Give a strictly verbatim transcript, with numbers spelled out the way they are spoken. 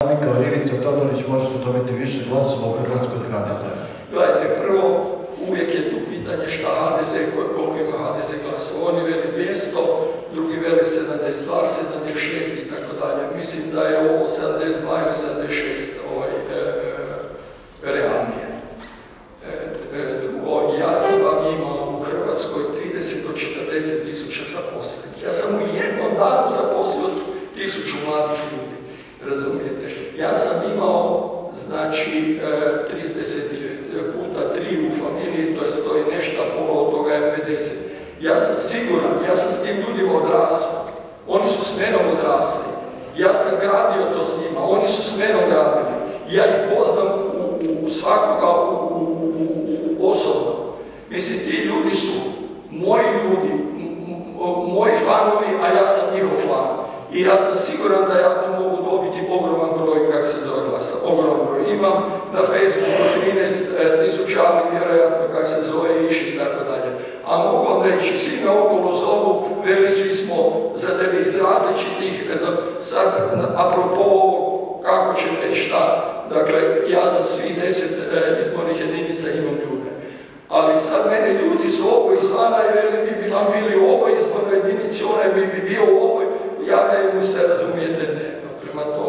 kao Ivica Todorić možete dobiti više glasova u Hrvatskoj od H D Z-a? Gledajte, prvo, uvijek je tu pitanje šta H D Z, koliko ima H D Z glasova. Oni veli dvjesto, drugi veli sedamdeset dva, sedamdeset šest i tako dalje. Mislim da je ovo sedamdeset dva ili sedamdeset šest ovaj, e, realnije. E, e, drugo, ja sam vam imao u Hrvatskoj trideset do četrdeset tisuća zaposlenih. Ja sam u jednom danu zaposlio tisuću mladih ljudi, razumijete? Ja sam imao, znači, trideset puta tri u familiji, to je sto i nešto, a pola od toga je pedeset. Ja sam siguran, ja sam s tim ljudima odrasao. Oni su s menom odrasli. Ja sam gradio to s njima, oni su s menom gradili. Ja ih poznam u, u svakoga u, u, u, u osobno. Mislim, ti ljudi su moji ljudi, moji fanovi, a ja sam njihov fan. I ja sam siguran da ja tu mogu dobiti ogroman broj, kak se zove glasa, ogroman broj. Imam na Facebooku trinaest tisuća, ali vjerojatno kak se zove išli i tako dalje. A mogu vam reći, svi me okolo zovu, veli svi smo za tebe iz različitih, sad apropo ovo, kako će reći šta, dakle, ja za svih deset izbornih jedinica imam ljude. Ali sad mene ljudi zovu izvana i veli mi bi vam bili u ovoj izbornoj jedinici, onaj bi bi bio u ovoj, javljaju mu se, razumijete, ne. Prema tome,